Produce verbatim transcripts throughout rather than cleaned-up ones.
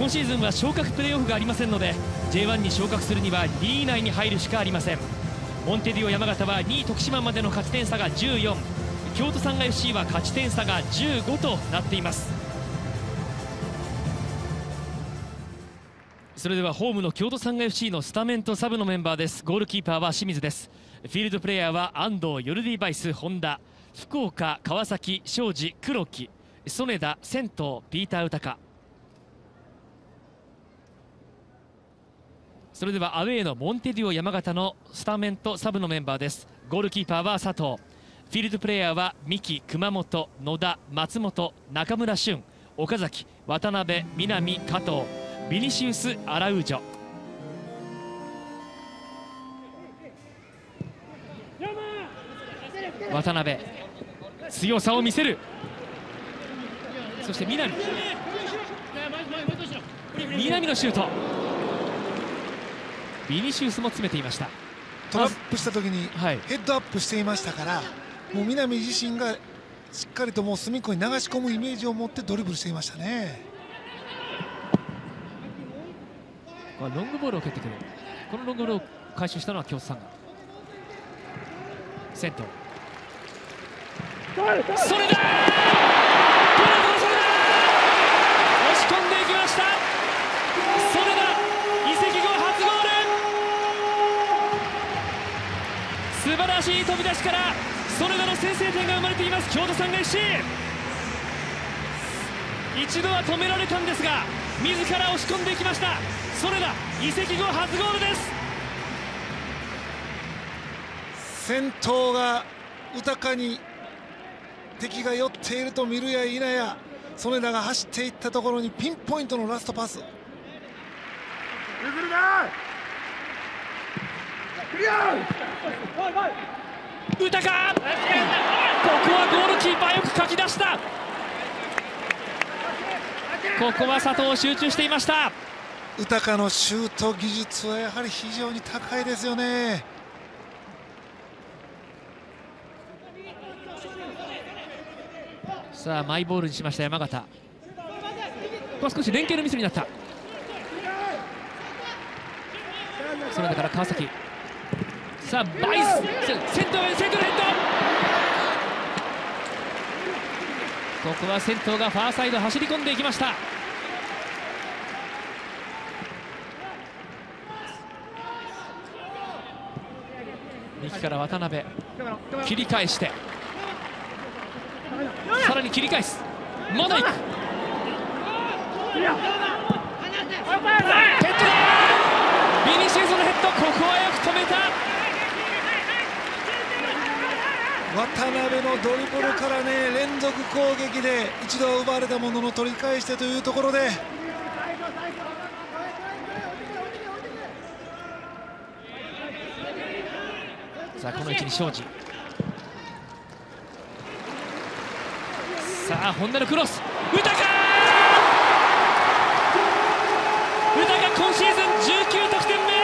今シーズンは昇格プレーオフがありませんので ジェイワン に昇格するにはにい以内に入るしかありません。モンテディオ山形はにい徳島までの勝ち点差がじゅうよん、京都サンガ エフシー は勝ち点差がじゅうごとなっています。それではホームの京都サンガ エフシー のスタメンとサブのメンバーです。ゴールキーパーは清水です。フィールドプレーヤーは安藤、ヨルディバイス、本田、福岡、川崎、庄司、黒木、曽根田、仙頭、ピーター・ウタカ。それではアウェーのモンテディオ山形のスタメンとサブのメンバーです。ゴールキーパーは佐藤、フィールドプレーヤーは三木、熊本、野田、松本、中村俊、岡崎、渡辺、南、加藤、ビニシウス・アラウージョ。渡辺、強さを見せる。そして南、南のシュート。ビニシウスも詰めていました。 トラップした時にヘッドアップしていましたから、はい、もう南自身がしっかりともう隅っこに流し込むイメージを持ってドリブルしていましたね。 ロングボールを蹴ってくる。このロングボールを回収したのは京都サンガ。セント、それだ、押し込んでいきました。それだ、移籍後初ゴール。素晴らしい飛び出しからそれらの先制点が生まれています京都サンガ エフシー。 一度は止められたんですが自ら押し込んでいきました。それら移籍後初ゴールです。 先頭がウタカに敵が寄っていると見るや否や、曽根田が走っていったところにピンポイントのラストパス。 ウタカ、ここはゴールキーパーよくかき出した。ここは佐藤集中していました。 ウタカのシュート技術はやはり非常に高いですよね。 さあマイボールにしました山形。ここは少し連携のミスになった。それだから川崎、さあバイス、センターへ、センターヘッド。ここは先頭がファーサイド走り込んでいきました。右から渡辺、切り返してさらに切り返す、まだ行く、ヘッドだ、ビニシウスのヘッド、ここはよく止めた。 渡辺のドリブルからね、連続攻撃で一度奪われたものの取り返してというところで、 さあこの位置に庄司、さあ本田のクロス、ウタカ、ウタカ今シーズンじゅうきゅう得点目。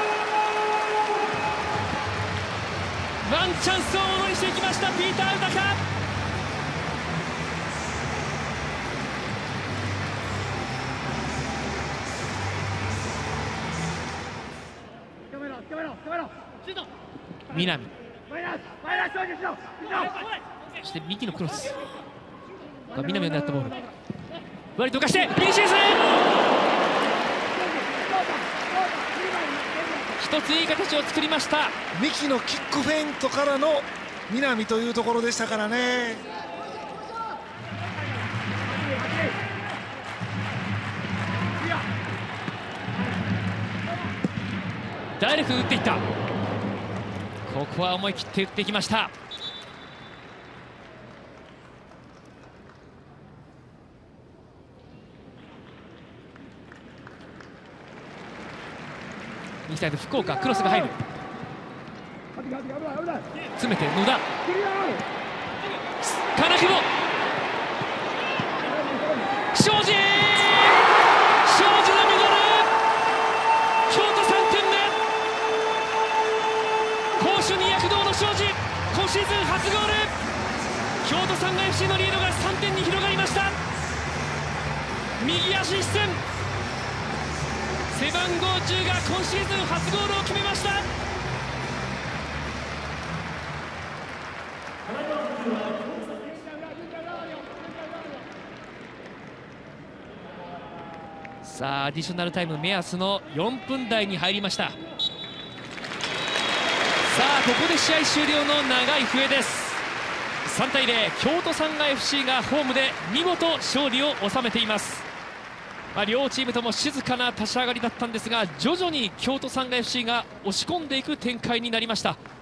ワンチャンスをものにしていきましたピーター・ウタカ。南、そして右のクロス、南を狙ったボール、割りとかしてビニシウス、一ついい形を作りました。 三木のキックフェイントからの南というところでしたからね。 ダイレクト打っていった。ここは思い切って打っていきました。右サイド福岡、クロスが入る、詰めて野田、金久保、庄司、庄司のミドル、京都さんてんめ、攻守に躍動の庄司、今シーズン初ゴール。京都サンガ エフシー のリードがさんてんに広がりました。右足一閃、 背番号じゅうが今シーズン初ゴールを決めました。さあアディショナルタイム目安のよんぷん台に入りました。さあここで試合終了の長い笛です。さんたいゼロ、京都サンガ エフシー がホームで見事勝利を収めています。まあ、両チームとも静かな立ち上がりだったんですが、徐々に京都サンガ エフシー が押し込んでいく展開になりました。